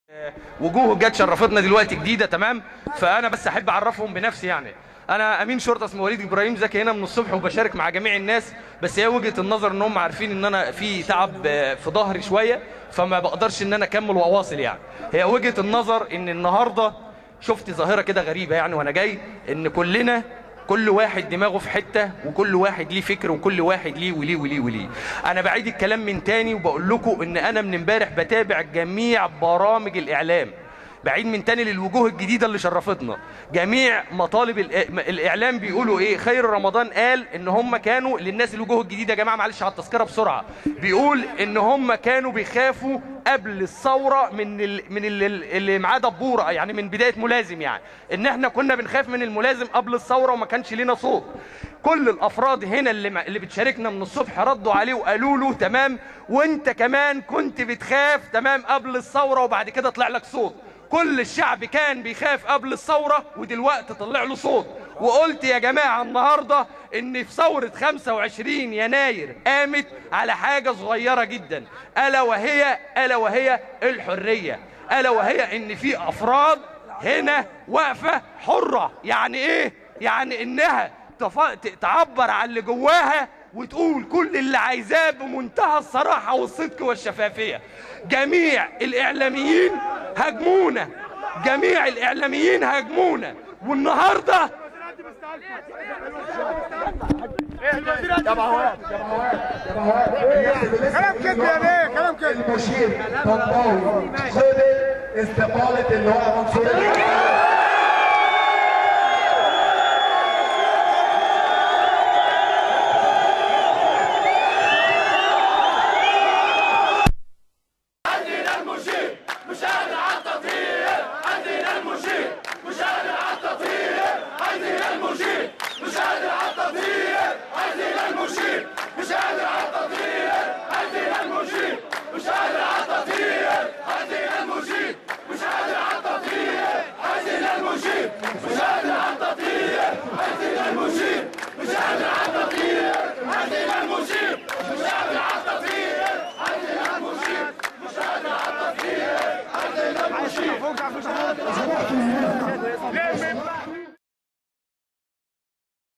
وجوه جت شرفتنا دلوقتي جديده. تمام، فانا بس احب اعرفهم بنفسي. يعني انا امين شرطه اسمه وليد ابراهيم زكي، هنا من الصبح وبشارك مع جميع الناس. بس هي وجهه النظر ان هم عارفين ان انا في تعب في ظهري شويه، فما بقدرش ان انا اكمل واواصل. يعني هي وجهه النظر ان النهارده شفت ظاهره كده غريبه، يعني وانا جاي، ان كل واحد دماغه في حته، وكل واحد ليه فكر، وكل واحد ليه وليه وليه وليه. انا بعيد الكلام من تاني وبقول لكم ان انا من امبارح بتابع جميع برامج الاعلام، بعيد من تاني للوجوه الجديده اللي شرفتنا. جميع مطالب الاعلام بيقولوا ايه؟ خير رمضان قال ان هم كانوا للناس الوجوه الجديده. يا جماعه معلش على التذكره بسرعه، بيقول ان هم كانوا بيخافوا قبل الثوره من اللي معاه دبوره، يعني من بدايه ملازم، يعني ان احنا كنا بنخاف من الملازم قبل الثوره وما كانش لينا صوت. كل الافراد هنا اللي بتشاركنا من الصبح ردوا عليه وقالوا له تمام، وانت كمان كنت بتخاف تمام قبل الثوره وبعد كده طلع لك صوت. كل الشعب كان بيخاف قبل الثورة ودلوقتي طلع له صوت. وقلت يا جماعة النهاردة ان في ثورة 25 يناير قامت على حاجة صغيرة جدا، ألا وهي الحرية، ألا وهي ان في افراد هنا واقفة حرة. يعني ايه؟ يعني انها تعبر عن اللي جواها وتقول كل اللي عايزاه بمنتهى الصراحة والصدق والشفافية. جميع الإعلاميين هاجمونا، جميع الإعلاميين هاجمونا، والنهاردة كلام كده يا ليه؟ كلام كده. المشير طنطاوي قبل استقالة اللواء منصور. ليه